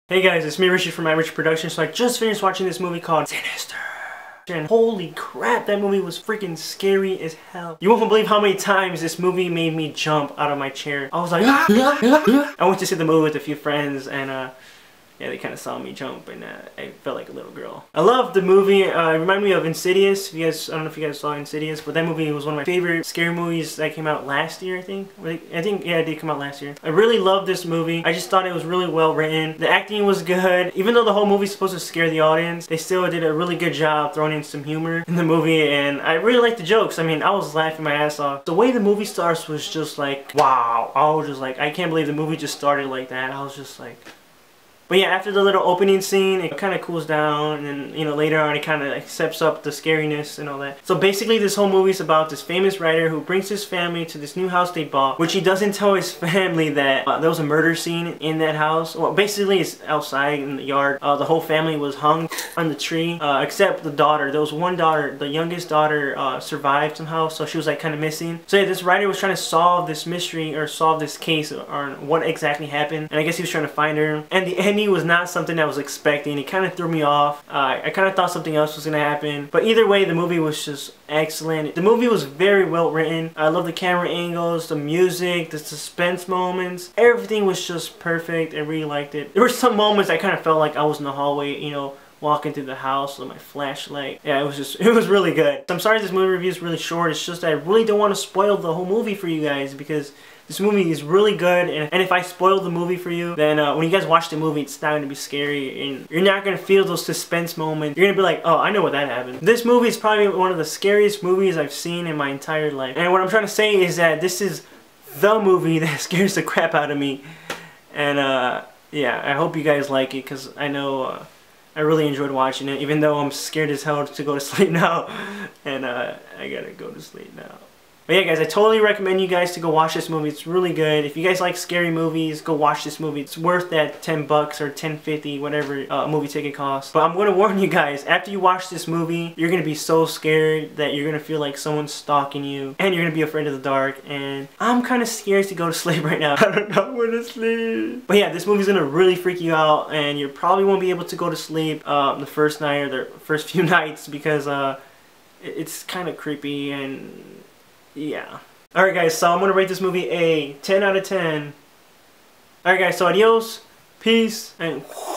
Hey guys, it's me Richie from My Rich Productions. So I just finished watching this movie called Sinister. And holy crap, that movie was freaking scary as hell. You won't believe how many times this movie made me jump out of my chair. I was like, I went to see the movie with a few friends and yeah, they kind of saw me jump and I felt like a little girl. I love the movie. It reminded me of Insidious. I don't know if you guys saw Insidious, but that movie was one of my favorite scary movies that came out last year, I think. Yeah, it did come out last year. I really loved this movie. I just thought it was really well written. The acting was good. Even though the whole movie's supposed to scare the audience, they still did a really good job throwing in some humor in the movie, and I really liked the jokes. I mean, I was laughing my ass off. The way the movie starts was just like, wow. I was just like, I can't believe the movie just started like that. I was just like... But yeah, after the little opening scene, it kind of cools down, and then, you know, later on it kind of like steps up the scariness and all that. So basically this whole movie is about this famous writer who brings his family to this new house they bought, which he doesn't tell his family that there was a murder scene in that house. Well, basically it's outside in the yard. The whole family was hung on the tree, except the daughter. There was one daughter, the youngest daughter survived somehow, so she was like kind of missing. So yeah, this writer was trying to solve this mystery, or solve this case, or what exactly happened, and I guess he was trying to find her. And the ending was not something I was expecting. It kind of threw me off. I kind of thought something else was going to happen. But either way, the movie was just excellent. The movie was very well written. I love the camera angles, the music, the suspense moments. Everything was just perfect. I really liked it. There were some moments I kind of felt like I was in the hallway, you know, walking through the house with my flashlight. Yeah, it was really good. I'm sorry this movie review is really short. It's just that I really don't want to spoil the whole movie for you guys, because this movie is really good, and if I spoil the movie for you, then when you guys watch the movie, it's not going to be scary, and you're not going to feel those suspense moments. You're going to be like, oh, I know what that happened. This movie is probably one of the scariest movies I've seen in my entire life. And what I'm trying to say is that this is the movie that scares the crap out of me. And yeah, I hope you guys like it, because I know I really enjoyed watching it, even though I'm scared as hell to go to sleep now. And I gotta go to sleep now. But yeah guys, I totally recommend you guys to go watch this movie. It's really good. If you guys like scary movies, go watch this movie. It's worth that 10 bucks or $10.50, whatever a movie ticket costs. But I'm going to warn you guys, after you watch this movie, you're going to be so scared that you're going to feel like someone's stalking you, and you're going to be afraid of the dark, and I'm kind of scared to go to sleep right now. I don't know where to sleep. But yeah, this movie's going to really freak you out, and you probably won't be able to go to sleep the first night or the first few nights, because it's kind of creepy, and yeah. Alright guys, so I'm going to rate this movie a 10 out of 10. Alright guys, so adios, peace, and